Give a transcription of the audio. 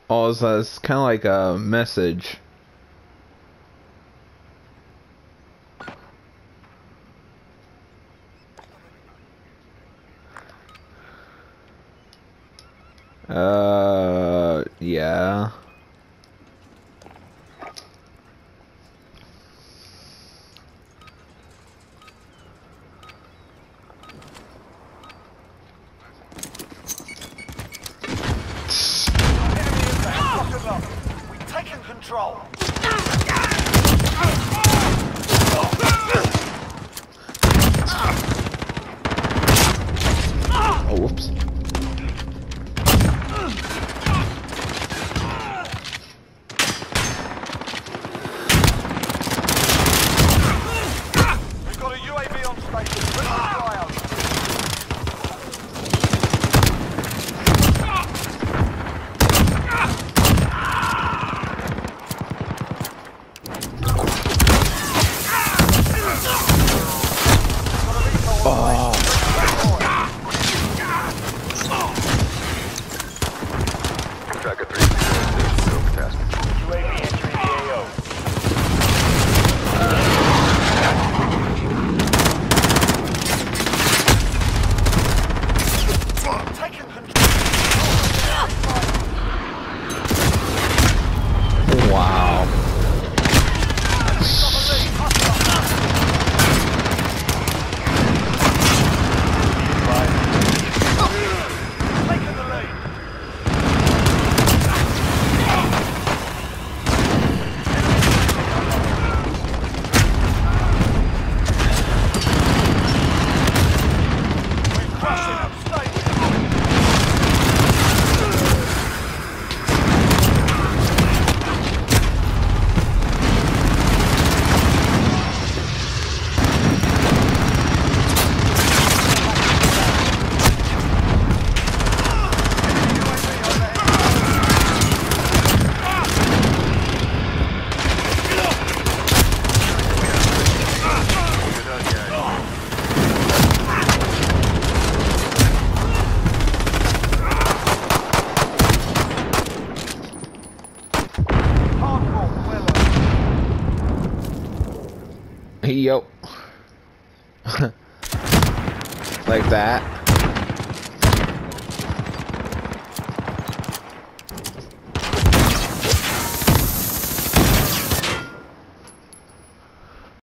Oh, it's kind of like a message. Yeah. We've taken control. Oh, whoops. We've got a UAV on station. Ready to fly out. Tracker 3, so catastrophe. UAV entering the AO. Taken control. Wow. Taking the lead. We're crushing them. Stay. Yo. Like that.